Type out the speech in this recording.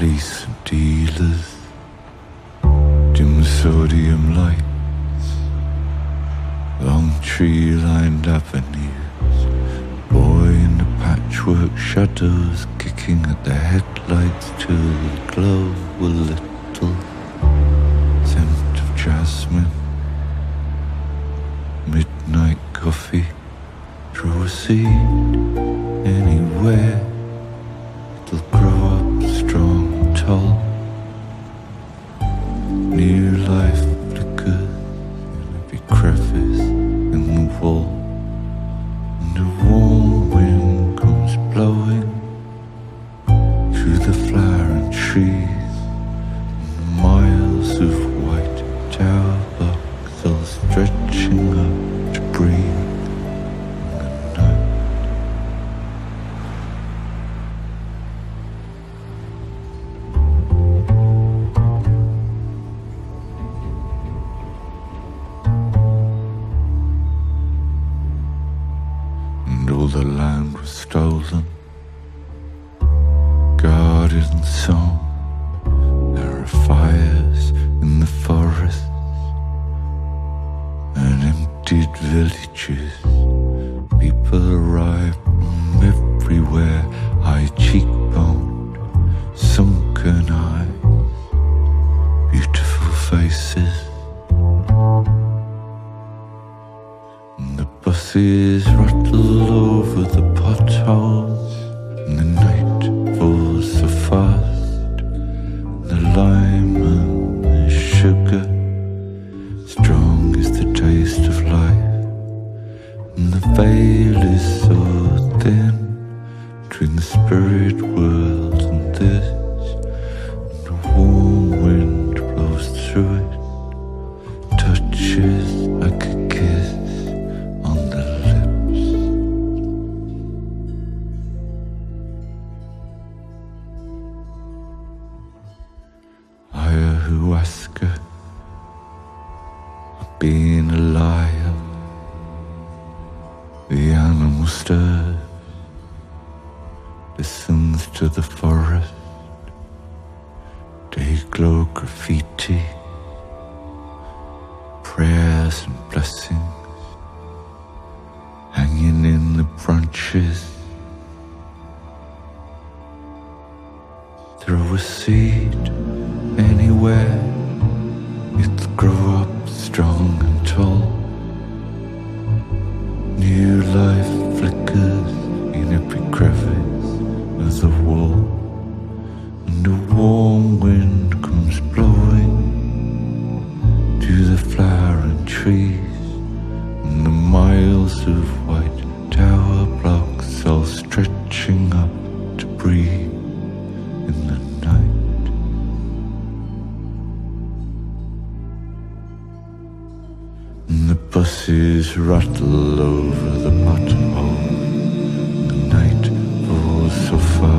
police and dealers, dim sodium lights, long tree-lined avenues, boy in the patchwork shadows kicking at the headlights till the glow a little, scent of jasmine, midnight coffee, throw a seed anywhere, it'll grow up strong and tall. New life flickers in every crevice in the wall, and a warm wind comes blowing through the flowering trees, and miles of white tower blocks all stretching up to breathe. The land was stolen, guarded and sown. There are fires in the forests and emptied villages. People arrive from everywhere, high cheekboned, sunken eyes, beautiful faces. Buses rattle over the potholes, and the night falls so fast. The lime and the sugar, strong is the taste of life, and the veil is so thin between the spirit world and this, and the warm wind blows through it, touches like a kiss. Ayahuasca, being alive, the animal stirs, listens to the forest, day-glow graffiti, prayers and blessings, hanging in the branches. Throw a seed anywhere, it'll grow up strong and tall. New life flickers in every crevice of the wall, and a warm wind comes blowing to the flowering trees, and the miles of white tower blocks all stretching up to breathe in the night. And the buses rattle over the potholes, the night falls so fast.